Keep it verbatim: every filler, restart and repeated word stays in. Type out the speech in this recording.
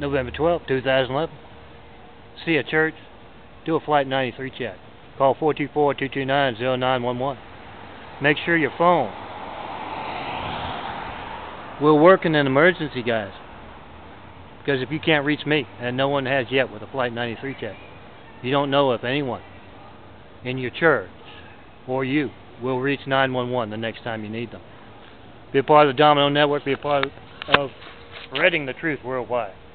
November twelfth, two thousand eleven. See a church, do a flight ninety-three check. Call four two four, two two nine, zero nine one one. Make sure your phone will work in an emergency, guys. Because if you can't reach me, and no one has yet with a flight ninety-three check, you don't know if anyone in your church or you will reach nine one one the next time you need them. Be a part of the Domino Network. Be a part of spreading the truth worldwide.